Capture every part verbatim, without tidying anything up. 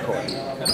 recording.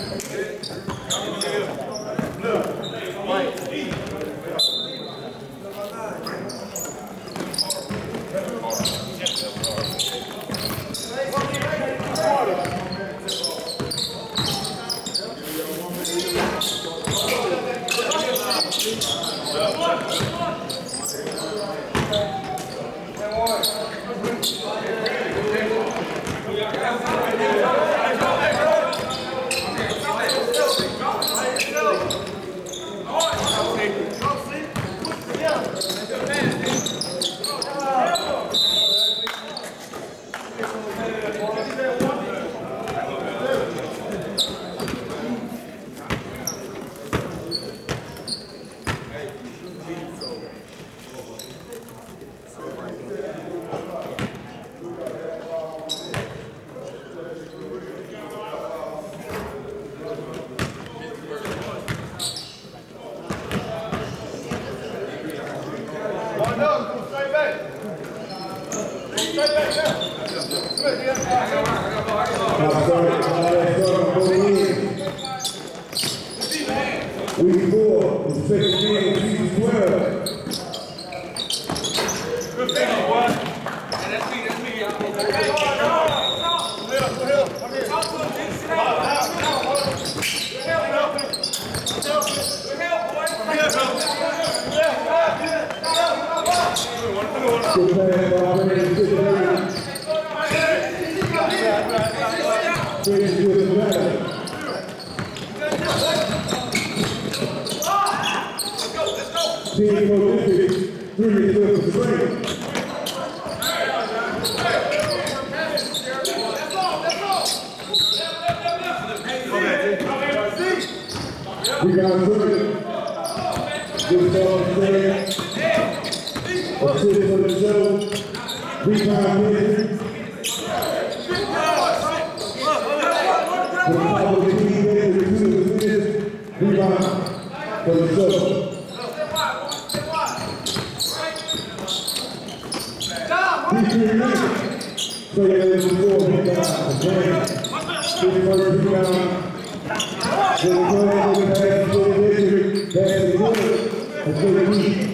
Week four, the second game of season twelve. Good pass by Brandon, good pass. Brandon good and better. Team Olympics, three to the straight. We got three. Good ball there. Assist for the show. Rebound here. The top of the team there, the two of the minutes. Rebound for the show. So yeah, there's a four hit down. Again, this first rebound. Then we go ahead with the pass to the victory. Pass is good. That's good to eat.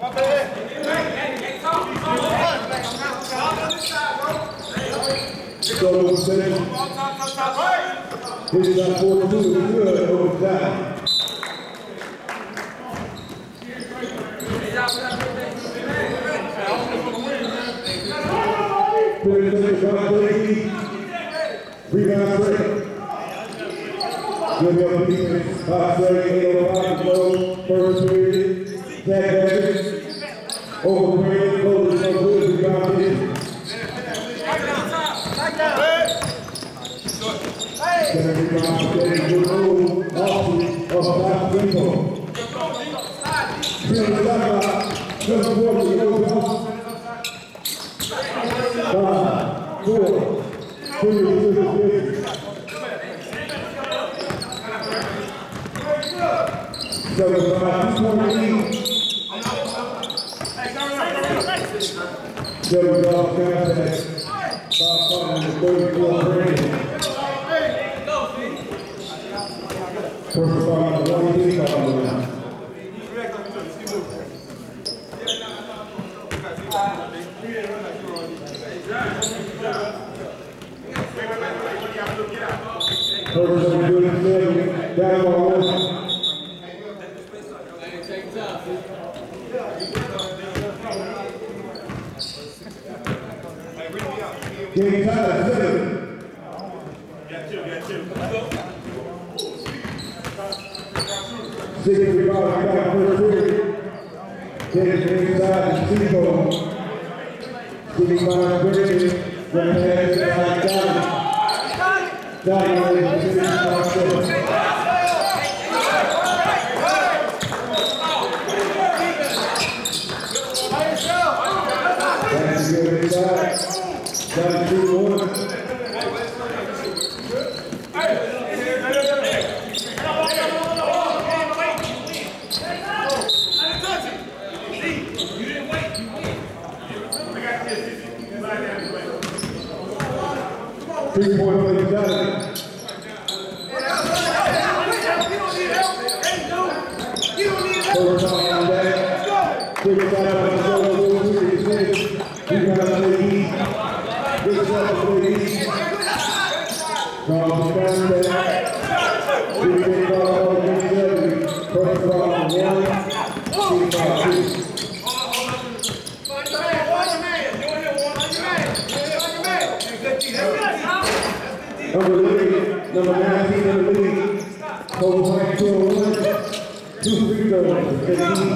So seven. This is our forty-two. It's good over time. Rebound break. Good help defense. five thirty, eight oh five to go. First period. Tag back. Over the period. Close no good. Rebound hit. Second rebound. Getting good move. Austin of five tempo. Field the shot. Just four to go. Five, four, three, two, seven, five, twenty. Seven, five, contact. Five, five, thirty-four, Brandon. First five, twenty-three, five, Toros are good and good. Down on one. Game time seven. Got two, got two. Six rebounds back for three. Getting inside the T-bone. Sitting by Brandon. Then pass inside Johnny. Johnny is the six by seven. That's good inside. Johnny two one. Three point play, Johnny. Number nineteen in the league, Toros like two oh one, two free throws, fifteen.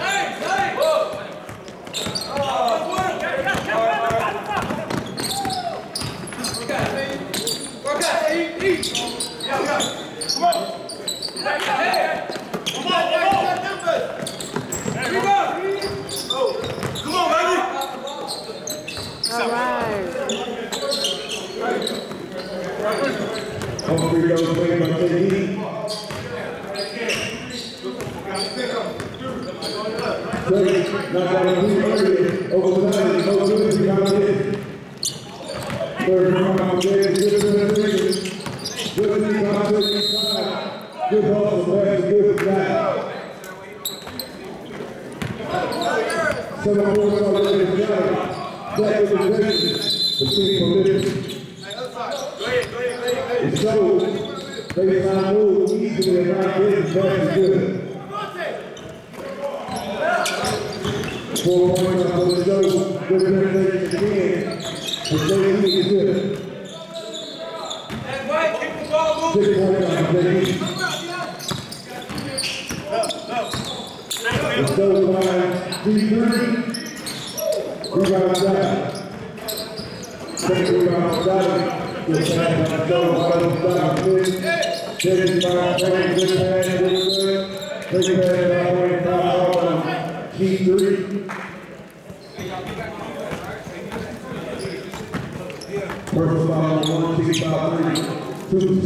All three of those played by T D. Play, knocked out a three early, overtime, no good, rebound hit. Third rebound, good, good penetration. Good rebound, good inside. Good hustle, pass, good flat. Seven points already in the job. That is the possession. The team position. It shows baseline move easily and not getting very good. Four points on the show, good penetration again. The J D is good. Six points on the J D. The show line three three. Rebound shot. Second rebound shot. Good pass on the show, bottom stop, good. Second rebound, good pass, good good. Second pass, all the way down on G three. First foul on one, six foul three, two C.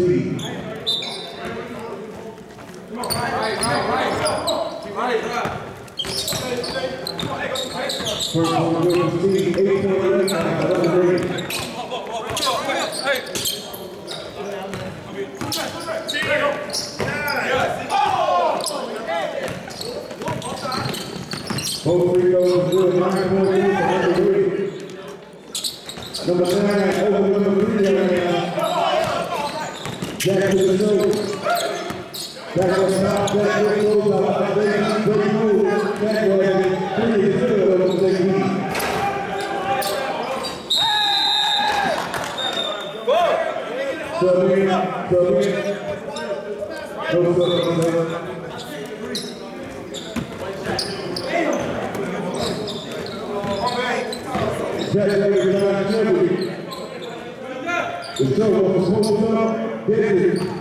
First one, good C, eight point eight, eleven grade. Both free throws good, nine point eight for number three. Number nine, over number three right now. Jack to the nose. Jack was not, Jack was close out. Great move. Jack was three is good on the second lead. So in, so in. No stuff on that. Jack Laker behind Jeopardy. The show was supposed up. Get it.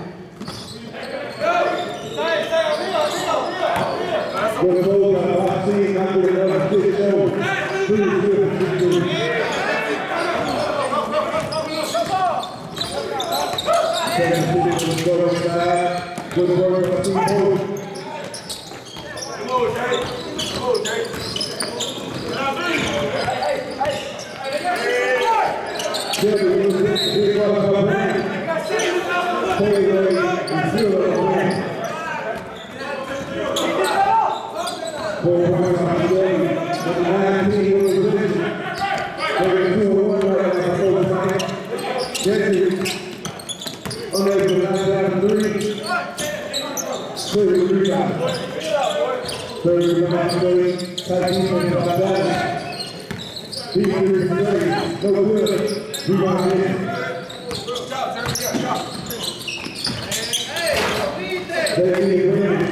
Good goal by Boxing. I'm going to another six show. Three is good. Second six on the Toros side. Good work by Team Toros. Come on, Jay. Come on, Jay. Jeopardy was big brother by Brand. Taylor and Zero by Brand. Four points on the game. Number nineteen was the position. They're two oh one right now for the fight. Jeopardy. Unable to knock down three. Third rebound. Third rebound, thirty. Tight defense by Dallas. Deep three from thirty. No good. Rebound in. They're winning.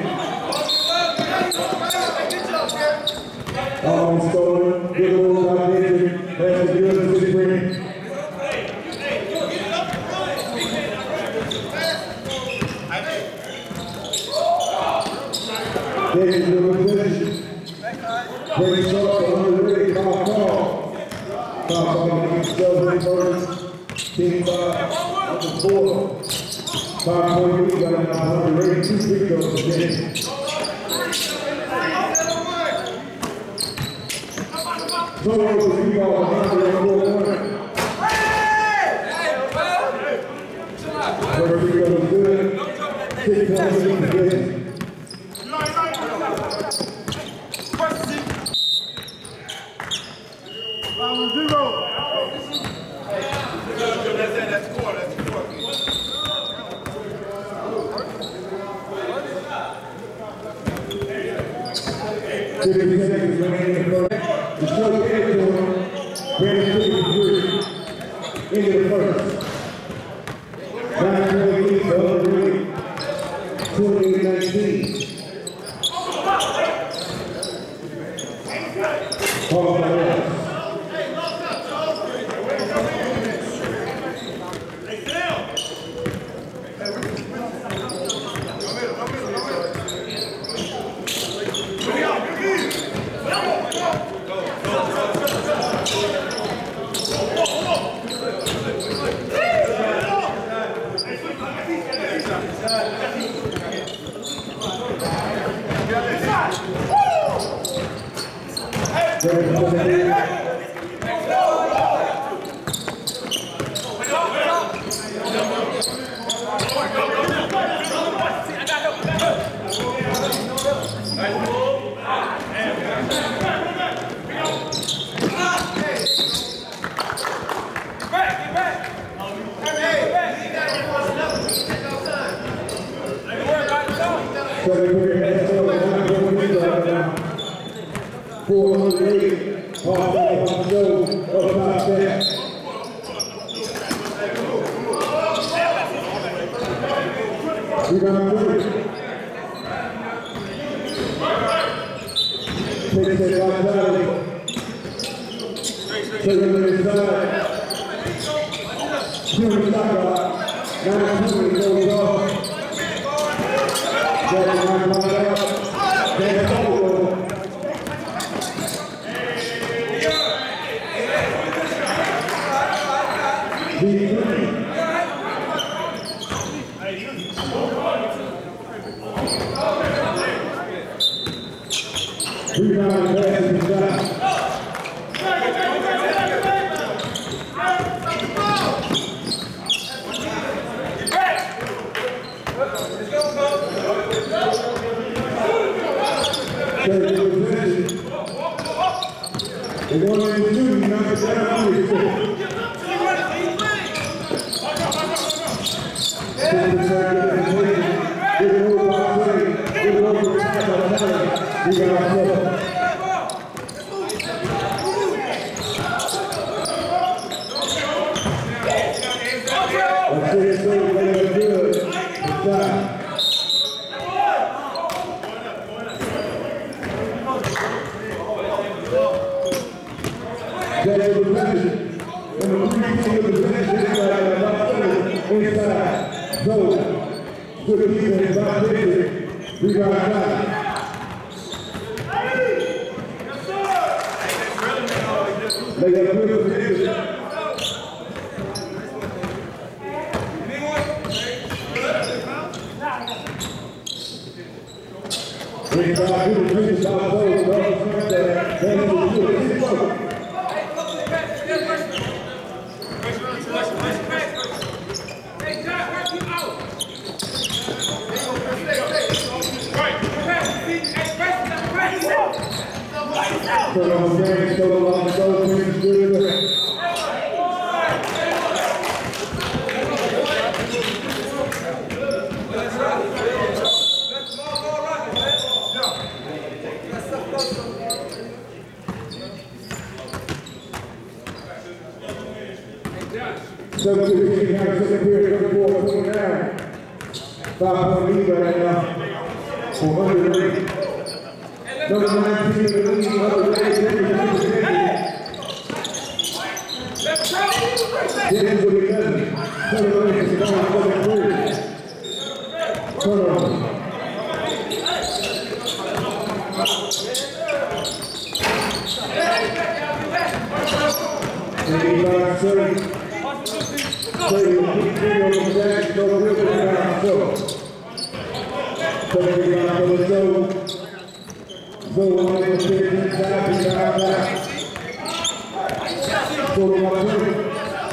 Almost stolen. Good move by David. That's a good six ring. David with a position. Very short, under ready, foul call. Foul call against Delvin first. Team five, number four. Five point lead, got him now under ready, two free throws again. Toros with rebound one hundred four one. First free throw is good. Six point lead again. fifty seconds remaining in the first. The show territory, Brandon fifty-three. Into the first. Nine twenty-eight, the other ring. twenty-eight nineteen. Call for the rest. four hundred eight, half back on the show, up top back. Rebound three. Take that vitality. Take it to the side. Shoot the shot clock. nine twenty goes off. Got it nine line out. That's over. Rebound pass and shot. Third position. They're going to shoot, knock it down. We got our That's it, so they're good. Good job. That's the position. Number three, take the position inside. Inside. Zone. Good defense by Victor. We got our shot. They got a good position. We got a good position by those. They got a good position. Put on the game, so long as those things do it. Substitution comes in here, twenty-four twenty-nine. Five point lead right now for under the ring. Number nineteen in the league, under the ring. Dennis will be done. Toros is going for the three. Toros. Eighty-five thirty. thirty, three on the back, no good for the show. thirty on the show. So one in the six inside, we got our back. Total on twenty.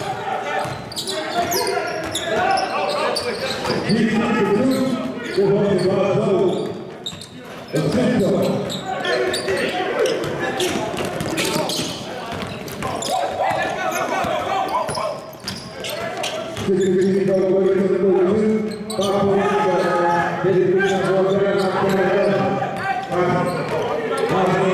He's number two. They're going to go low. It's Central. sixty-three goes away to the number two. Five point eight. This is the number one.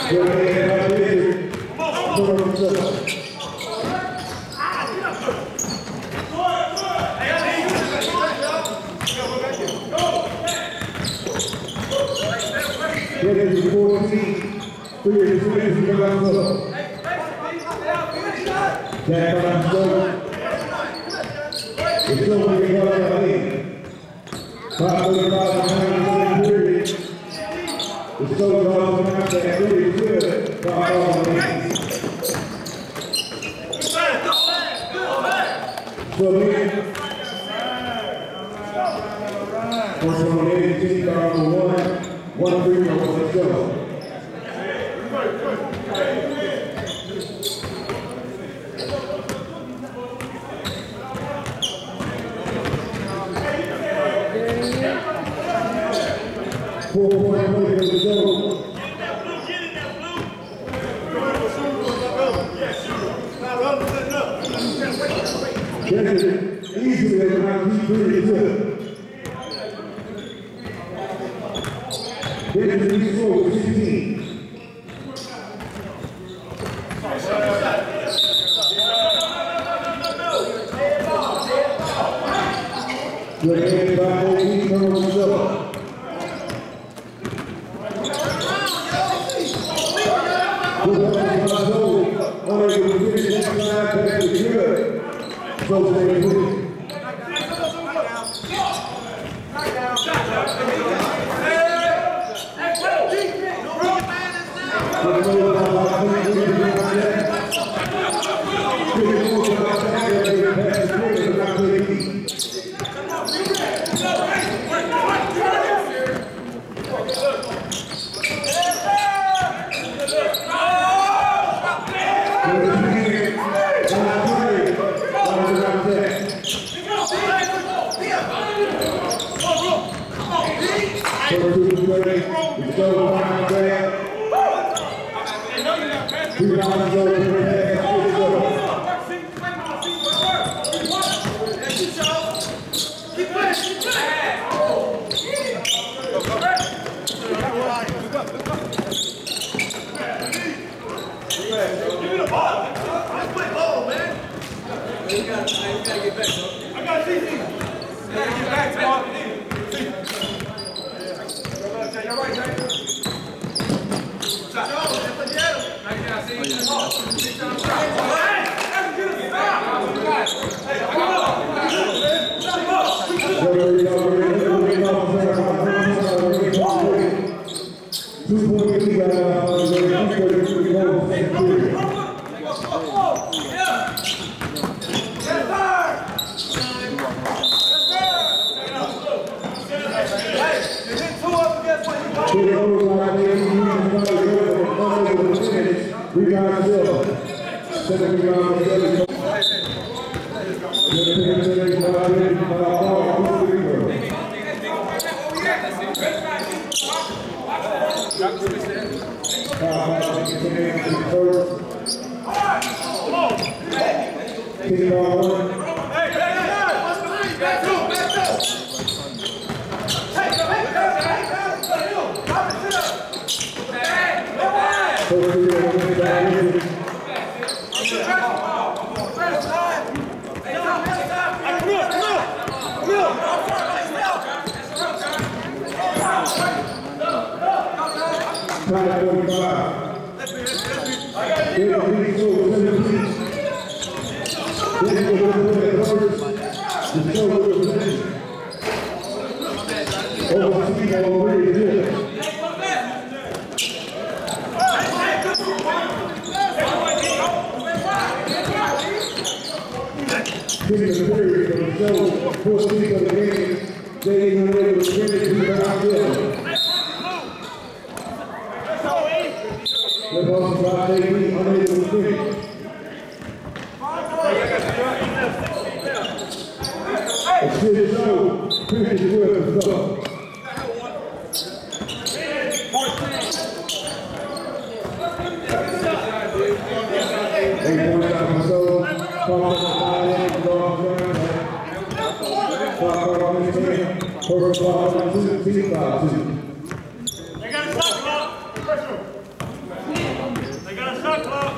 They got to stop,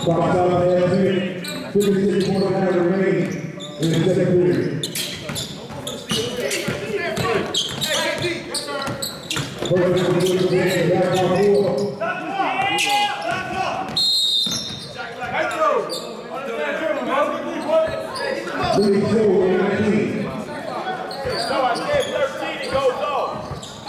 Fox out there, fifty-six point nine remaining in the second period. First one to the game, back on four. League two, nineteen. No, I said thirteen, it goes off.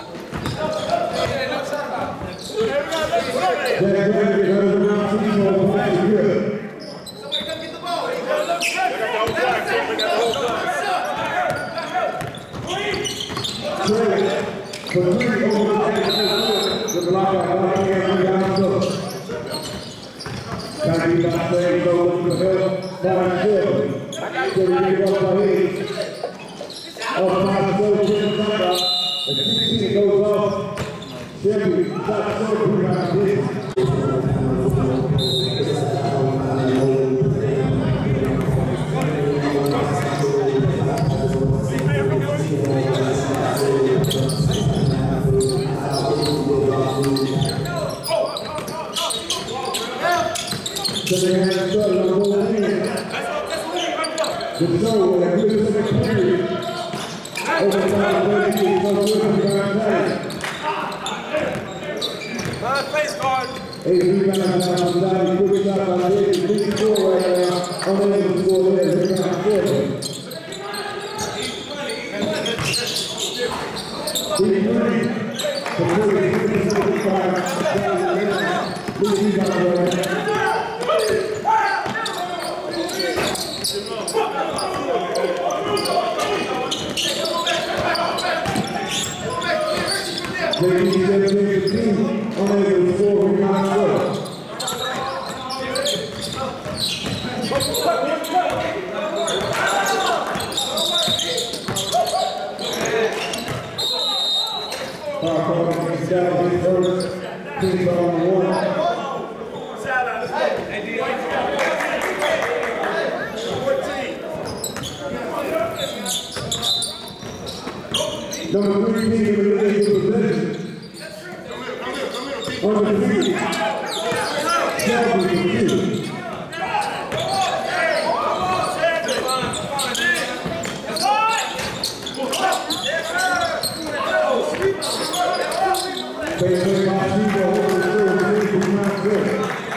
That record is around two more points good. Somebody come get the ball. They got the whole time. They got the whole time. Trey, for three over the the block by one hand, down close. Got to be by Trey, go with the help, five seven. So we get up by eight. Off by the seven, number. As sixteen goes off, Chevy, shot seven, rebound, six. So they have to start on the whole end. The show that we was in the period. Over time, thirty-two, so good, rebound, tight. Face guard. Eight rebounds now on Dottie, quick shot by David, fifty-four right now, unable to score there, rebound seven. Three-three, completely fifty-five, three rebounds right now. J D seventeen fifteen, unable to score, rebound seven. First, team on one. Number three team in the league possession. On the three, seven to two. They play by Chico over the field, not good.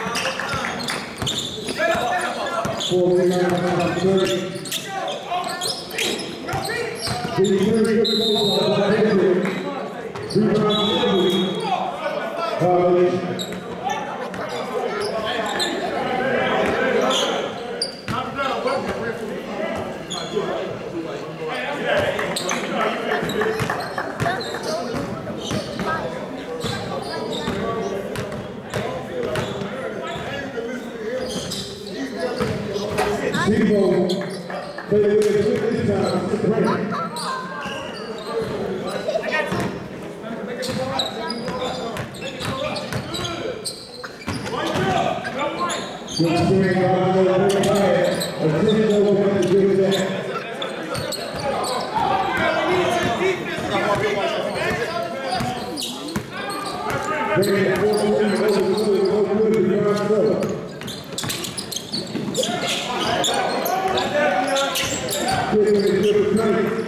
Four rebounds on thirty. Three good goals by David. Rebound violation. Chico played with it this time to break. Good screen by the other side. A six over to do that. Bring it forward over the field, go good to ground seven. Good to the good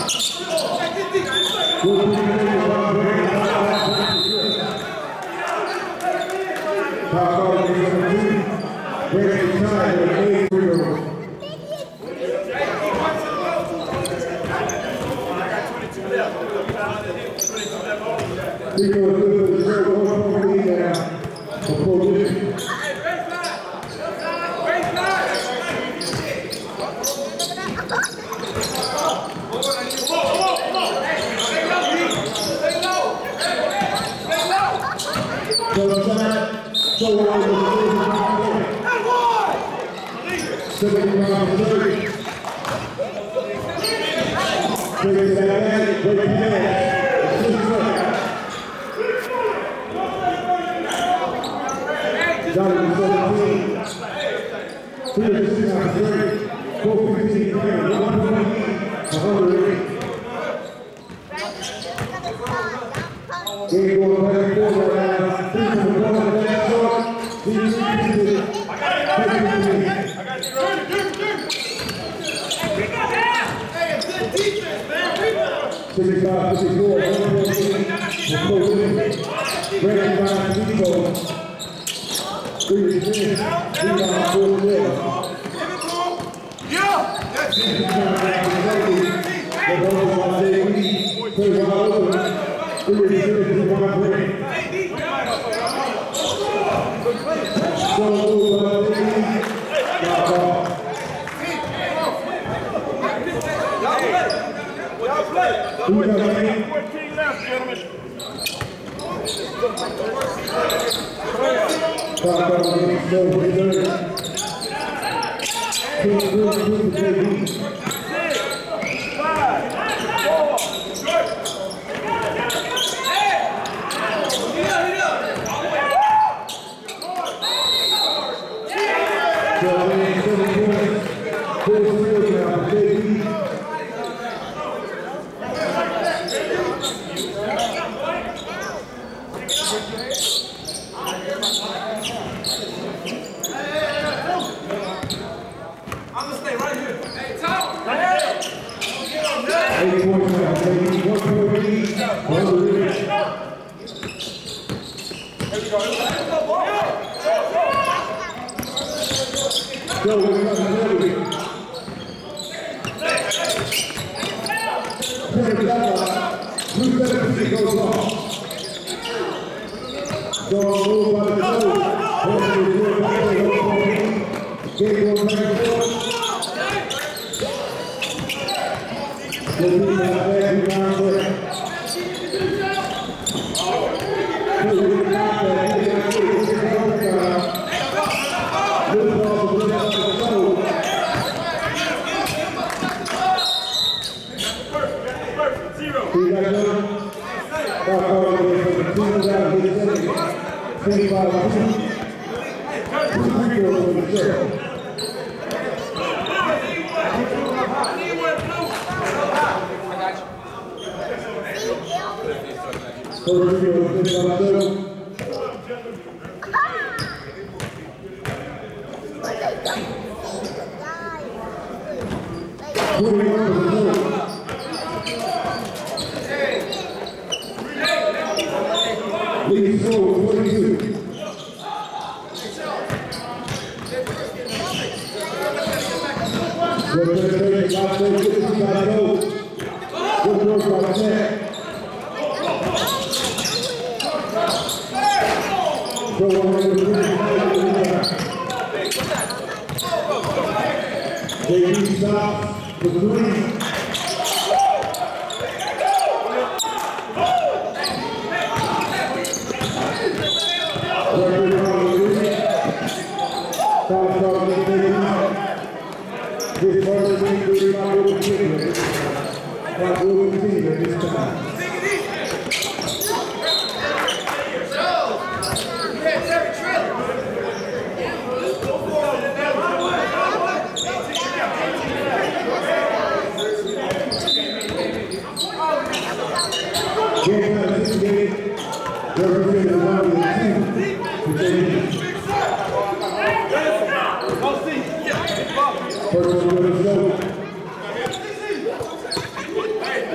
Hey,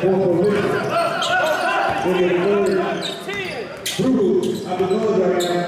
fourth position. In the third, Bruce, I was going right now.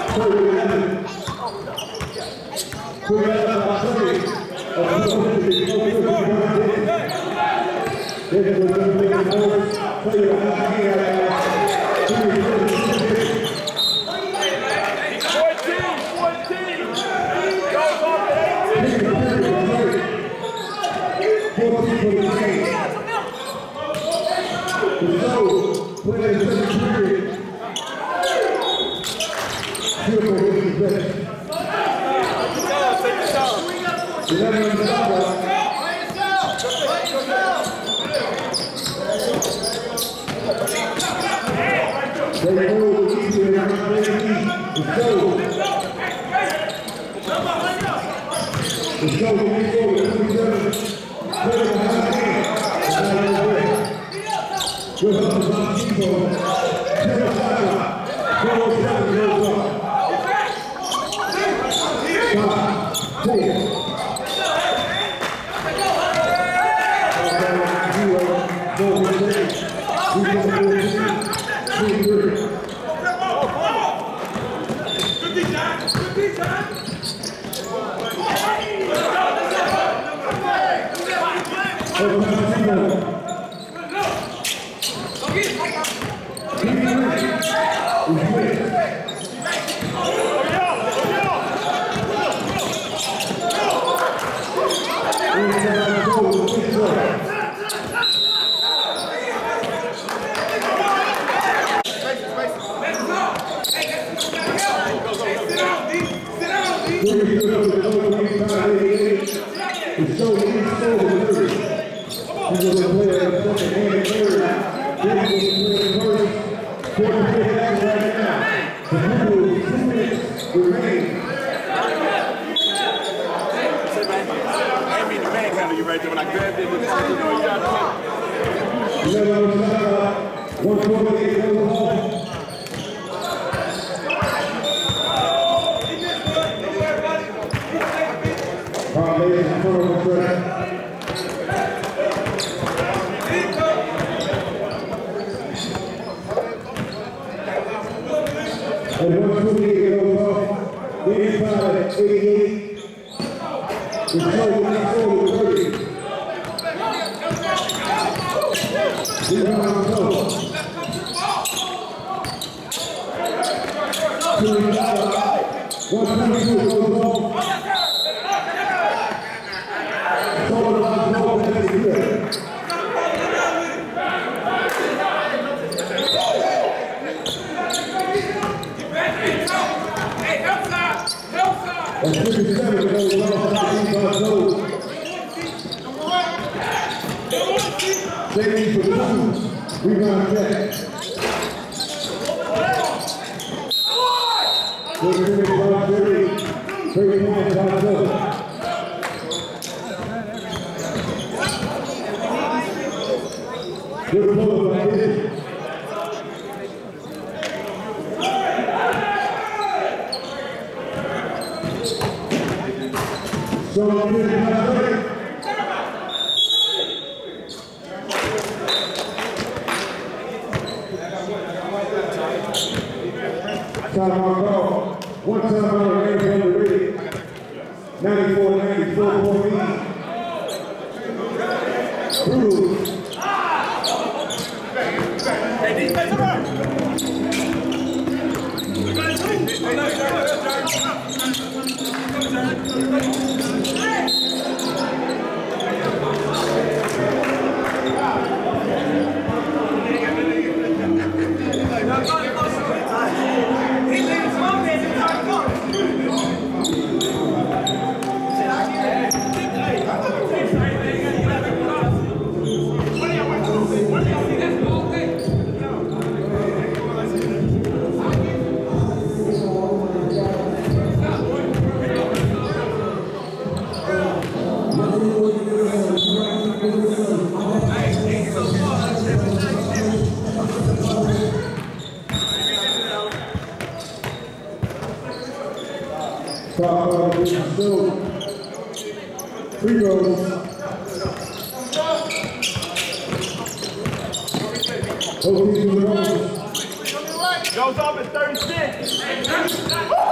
Goes off at thirty-six.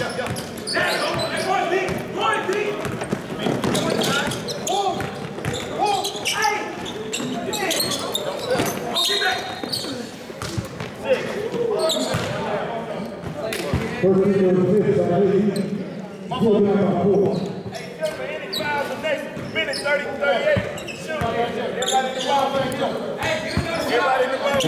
Minute thirty, thirty-eight. Shoot. Everybody in the ball. Everybody in the ball.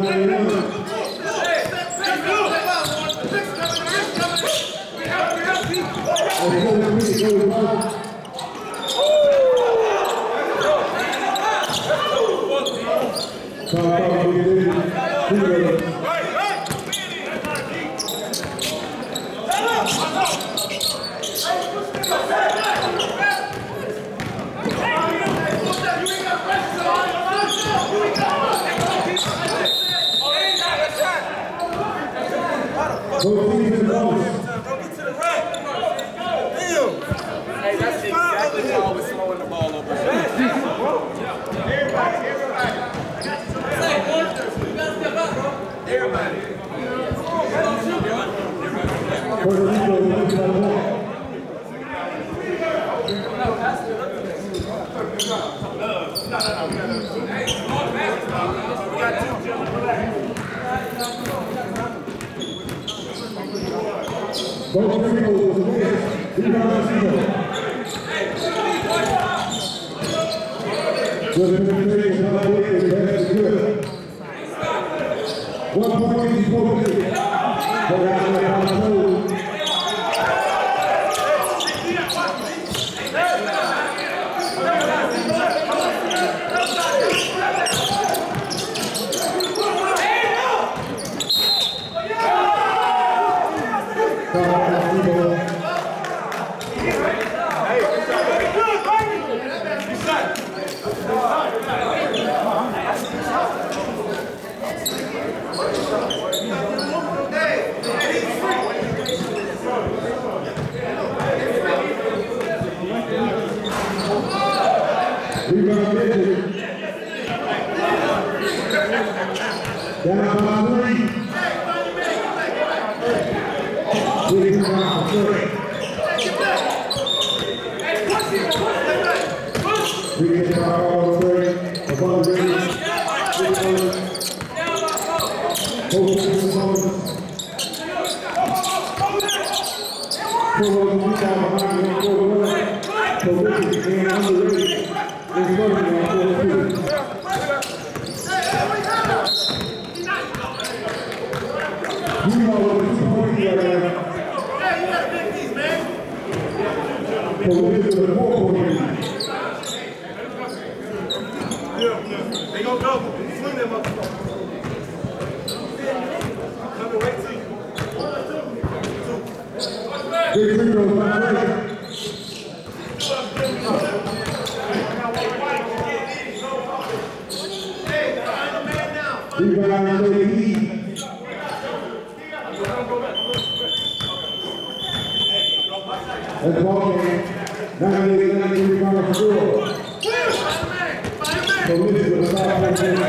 Hey, that's exactly how I was throwing the ball over. Everybody, everybody. Everybody. One point is They gonna double. Swing them up. Come and wait till. That's ball game. ninety-eight ninety-three final score. So this is the five point game.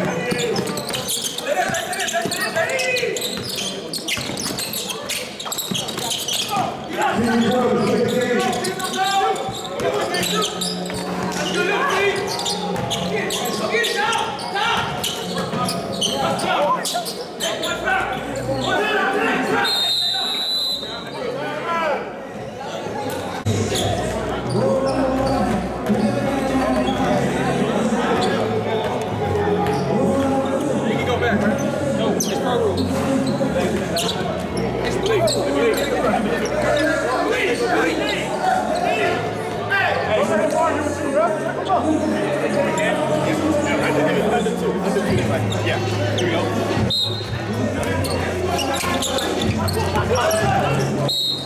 Yeah, here we go.